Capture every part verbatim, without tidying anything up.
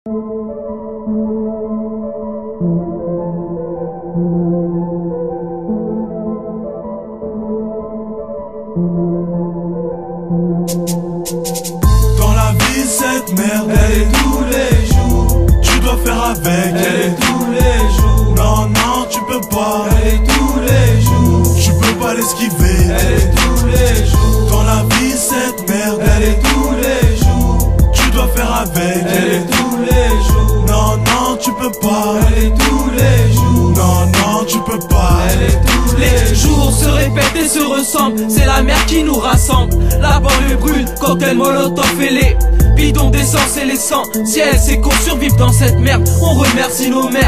Dans la vie cette merde elle est tous les jours. Tu dois faire avec, elle, elle est tous les jours. Non non tu peux pas, elle est tous les jours. Tu peux pas l'esquiver, elle est tous les jours. Dans la vie cette merde elle est tous les jours. Tu dois faire avec, elle, elle est tous les jours. Non non tu peux pas, elle est tous les jours. Non non tu peux pas, elle est tous les jours. Les jours se répètent et se ressemblent, c'est la mer qui nous rassemble. La banlieue brûle, cocktail molotov et les bidons d'essence et les sangs. Si elle c'est qu'on survive dans cette merde, on remercie nos mères.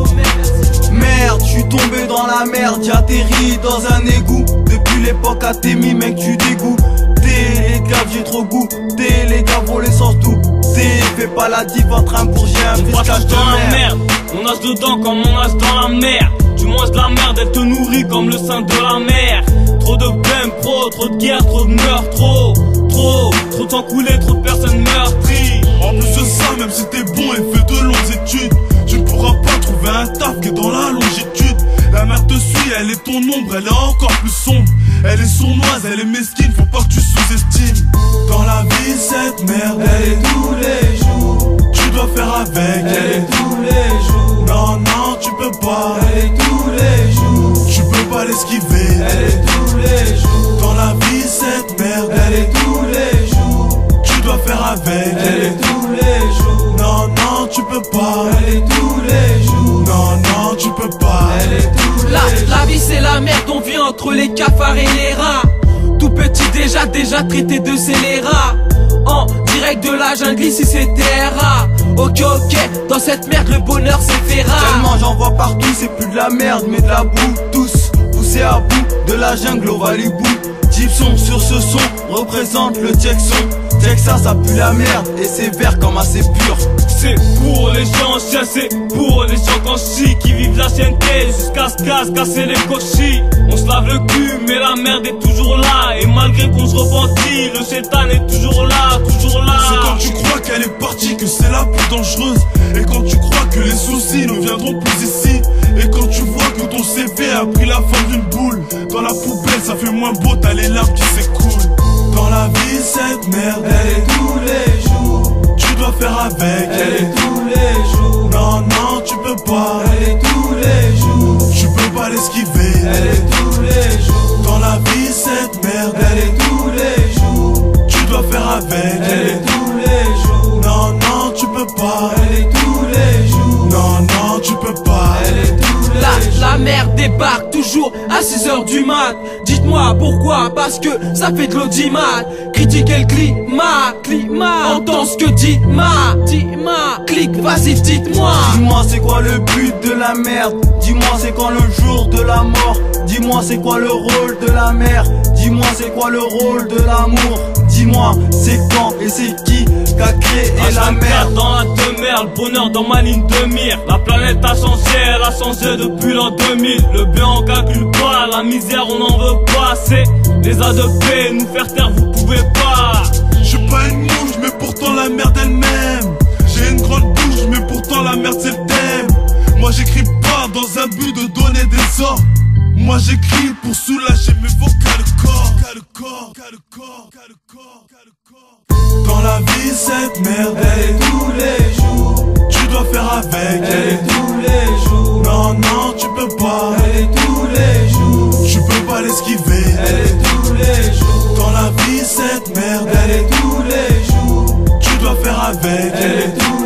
Merde, je suis tombé dans la merde, j'ai atterri dans un égout. Depuis l'époque à Témi, mec, tu dégoûtes. T'es les gars, j'ai trop goût. T'es les gars, vont l'essence tout. T'es fais pas la div en train pour j'ai un fiscage de dans la merde. merde, on nage dedans comme on nage dans la mer. Tu manges de la merde, elle te nourrit comme le sein de la mer. Trop de blême, pro, trop de guerre, trop de meurtres, trop, trop, trop de sang coulé, trop de personnes meurtries. En plus de ça, même si t'es bon et fais de longues études, tu ne pourras pas trouver un taf qui est dans la longitude. La merde te suit, elle est ton ombre, elle est encore plus sombre. Elle est sournoise, elle est mesquine, faut pas que tu sous-estimes. Dans la vie, cette merde, elle est tous les jours. Tu dois faire avec, elle, elle est tous les jours. Non, non, tu peux pas, elle est tous les jours. Tu peux pas l'esquiver, elle est tous les jours. Dans la vie, cette merde, elle est tous les jours. Tu dois faire avec, elle est tous les jours. Non, non, tu peux pas, elle est tous les jours. Non, non, tu peux pas, elle est tous les La, jours. la vie c'est la merde, on vit entre les cafards et les rats. Tout petit déjà, déjà traité de scélérat. En direct de la jungle, ici c'était rare. Ok ok, dans cette merde le bonheur c'est fait rare. Tellement j'en vois partout, c'est plus de la merde mais de la boue. Tous poussés à bout de la jungle au Valibou. Gibson sur ce son représente le Jackson. Texas ça pue la merde et c'est vert comme assez pur. C'est pour les gens chiens, c'est pour les gens qu'on chie, qui vivent la chienneté jusqu'à se casse, casser les cochis. On se lave le cul mais la merde est toujours là. Et malgré qu'on se repentit, le chétan est toujours là, toujours là. C'est quand tu crois qu'elle est partie que c'est la plus dangereuse. Et quand tu crois que les soucis ne viendront plus ici. Et quand tu vois que ton C V a pris la forme d'une boule. Dans la poubelle ça fait moins beau, t'as les larmes qui s'écoulent. Dans la vie cette merde elle est tous les jours. Tu dois faire avec, elle est tous les jours. Non non tu peux pas, elle est tous les jours. Tu peux pas l'esquiver, elle est tous les jours. Dans la vie cette merde elle est tous les jours. Tu dois faire avec, elle est tous les jours. Non non tu peux pas, elle est tous les jours. Non non tu peux pas, elle est tous les jours. La, la merde débarque toujours à six heures du mat. Dites-moi pourquoi, parce que ça fait de l'audimat. Critiquer le climat, climat. Entends ce que dit ma, dit ma. Clique, vas-y dites-moi. Dis-moi c'est quoi le but de la merde. Dis-moi c'est quand le jour de la mort. Dis-moi c'est quoi le rôle de la mère. Dis-moi c'est quoi le rôle de l'amour. Dis-moi c'est quand et c'est qui qu'a créé la merde. Dans la demeure, le bonheur dans ma ligne de mire. La planète a changé, elle a changé depuis l'an deux mille. Le bien on calcule pas, la misère on en veut pas. C'est les A de paix, nous faire taire vous pouvez pas. Je suis pas une mouche mais pourtant la merde elle-même. J'ai une grande bouche mais pourtant la merde c'est le thème. Moi j'écris pas dans un but de donner des ordres. Moi j'écris pour soulager mes vocales corps. Dans la vie cette merde elle est tous les jours. Tu dois faire avec, elle est tous les jours. Non non tu peux pas, elle est tous les jours. Tu peux pas l'esquiver, elle est tous les jours. Dans la vie cette merde elle est tous les jours. Tu dois faire avec, elle est tous